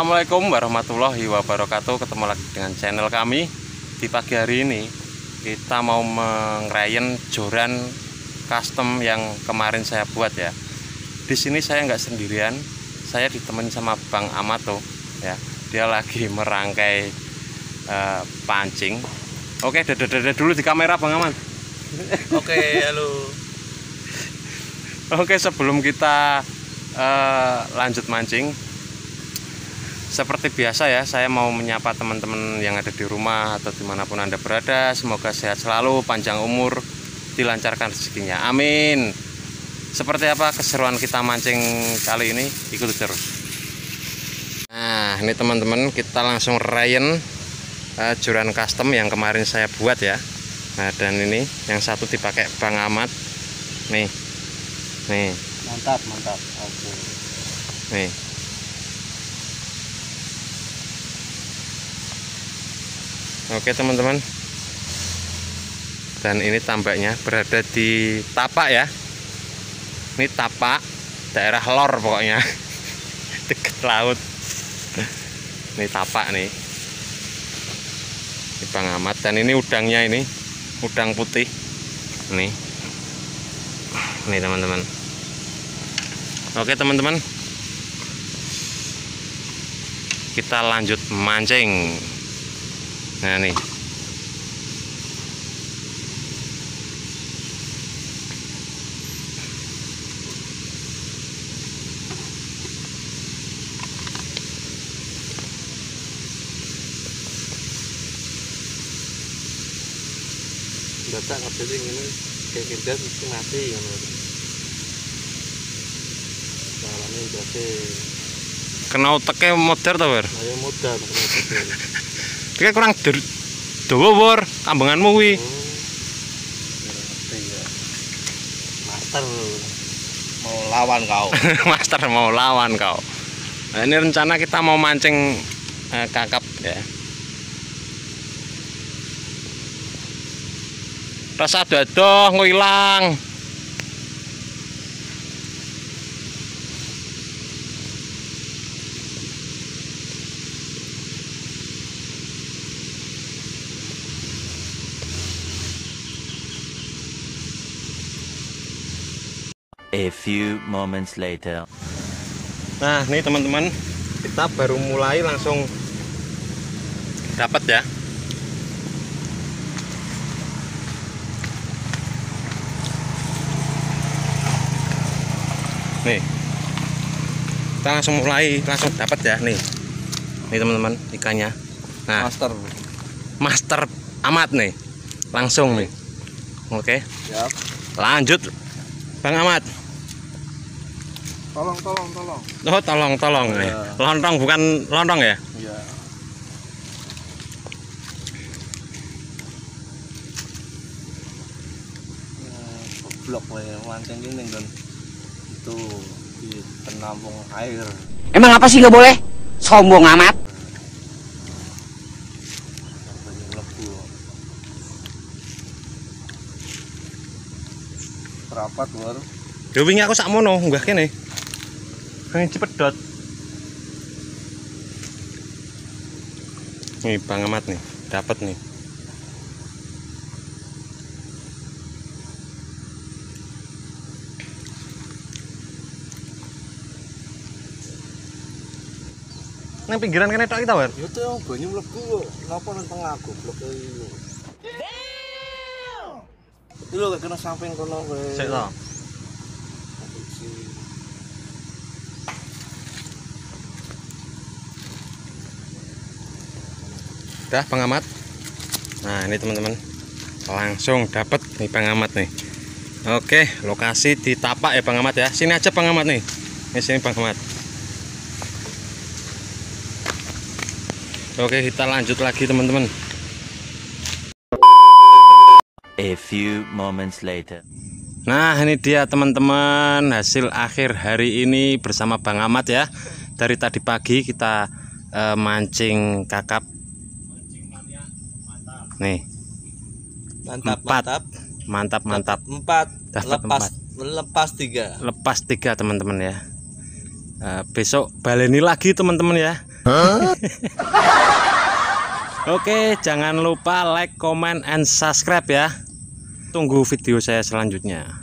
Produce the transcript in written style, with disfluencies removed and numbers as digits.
Assalamualaikum warahmatullahi wabarakatuh. Ketemu lagi dengan channel kami. Di pagi hari ini kita mau ngerayain joran custom yang kemarin saya buat ya. Di sini saya nggak sendirian, saya ditemani sama Bang Amato ya. Dia lagi merangkai pancing. Oke, dada dulu di kamera Bang Aman. Oke, halo. Oke, sebelum kita lanjut mancing, seperti biasa ya, saya mau menyapa teman-teman yang ada di rumah atau dimanapun Anda berada. Semoga sehat selalu, panjang umur, dilancarkan rezekinya, amin. Seperti apa keseruan kita mancing kali ini, ikuti terus. Nah, ini teman-teman, kita langsung rayain joran custom yang kemarin saya buat ya. Nah, dan ini yang satu dipakai Bang Ahmad. Nih, Mantap. Oke. Nih. Oke teman-teman, dan ini tambaknya berada di Tapak ya. Ini Tapak, daerah Lor pokoknya, dekat laut. Ini Tapak nih, ini Bang Ahmad. Dan ini udangnya, ini udang putih. Nih teman-teman. Oke teman-teman, kita lanjut mancing. Nah nih, Bapak ngerti ini kayak kita mesti mati ngono. Carane berarti kena uteke modar to, Wer? ayo modal kena. Iki kurang dawa, Wor, kambanganmu kuwi. Ngerti ya. Master mau lawan kau. Master mau lawan kau. Nah, ini rencana kita mau mancing kakap ya. Rasa dadoh ngilang. A few moments later. Nah, nih teman-teman, kita baru mulai langsung dapat ya. Nih, kita langsung dapat ya. Nih teman-teman, ikannya. Nah, Master Ahmad nih, langsung nih. Oke, Siap. lanjut Bang Ahmad. Tolong. Oh, tolong nih. Ya. Lontong bukan lontong ya? Iya. Blok wae mancing ini kan itu di penampung air. Emang apa sih nggak boleh? Sombong amat. Sampai lebu. Rapat war. Yo wingi aku sakmono unggah kene. Pengen cepedot. Nih Bang Ahmad nih, dapat nih. Nang pinggiran kene tok kita, Wer. Yo tuh banyu mlebu kok. Napa nang tengah goblok iki. Itu lho kena samping kono kowe. Sik to. Udah Bang Ahmad. Nah, ini teman-teman. Langsung dapat nih Bang Ahmad nih. Oke, lokasi di Tapak ya Bang Ahmad ya. Sini aja Bang Ahmad nih. Ini sini Bang Ahmad. Oke, kita lanjut lagi teman-teman. A few moments later. Nah, ini dia teman-teman hasil akhir hari ini bersama Bang Ahmad ya. Dari tadi pagi kita mancing kakap. Nih. Mantap. Empat. Dapat Lepas 3. Lepas 3 teman-teman ya. Besok baleni lagi teman-teman ya. Oke, jangan lupa like, comment, and subscribe ya. Tunggu video saya selanjutnya.